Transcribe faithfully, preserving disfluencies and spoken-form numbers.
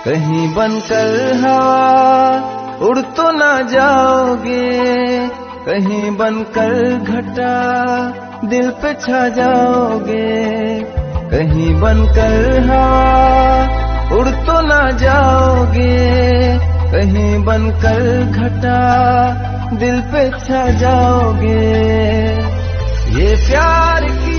कहीं बनकर हवा उड़ तो ना जाओगे, कहीं बनकर घटा दिल पे छा जाओगे। कहीं बनकर हवा उड़ तो ना जाओगे, कहीं बनकर घटा दिल पे छा जाओगे। ये प्यार की